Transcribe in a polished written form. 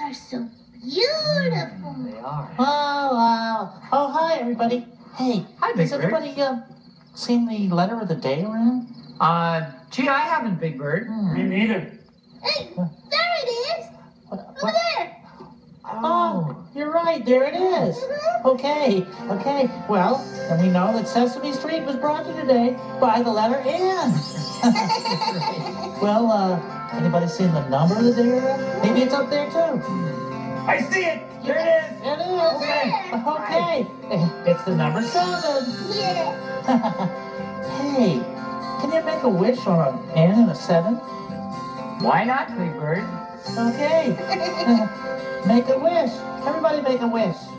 are so beautiful. They are. Oh, hi, everybody. Hey, Hi, Big has Bird. anybody seen the letter of the day around? Gee, I haven't, Big Bird. Me neither. Hey, there it is. Over there. Oh, you're right. There it is. Okay. Well, and we know that Sesame Street was brought to you today by the letter N. Well, anybody seen the number of the day around? Maybe it's up there too. I see it. There it is. It is. Okay. It's the number 7. Yeah. Hey, can you make a wish on an N and a 7? Why not, Big Bird? Okay. Make a wish. Everybody make a wish.